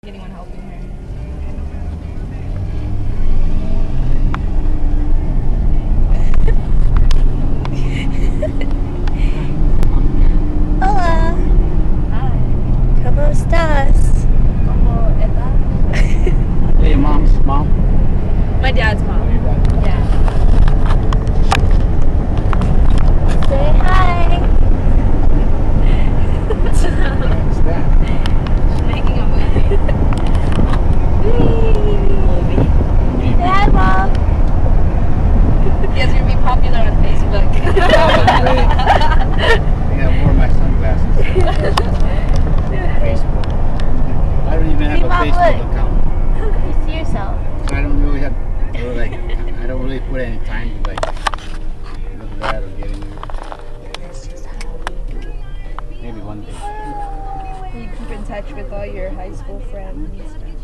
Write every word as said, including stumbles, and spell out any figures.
Anyone helping her? Hola. Hi. ¿Cómo estás? ¿Cómo estás? Hey, your mom's mom? My dad's mom. Oh, your dad. Yeah. Say hi. What's that? She's making a movie. Movie. Say hi, Mom. You guys are gonna be popular on Facebook. Probably. I got more of my sunglasses. Facebook. I don't even have See, a Mom, Facebook look. account. You see yourself. So I don't really have, or like, I don't really put any time to like look at that or get in there. Maybe one day. You keep in touch with all your high school friends and stuff.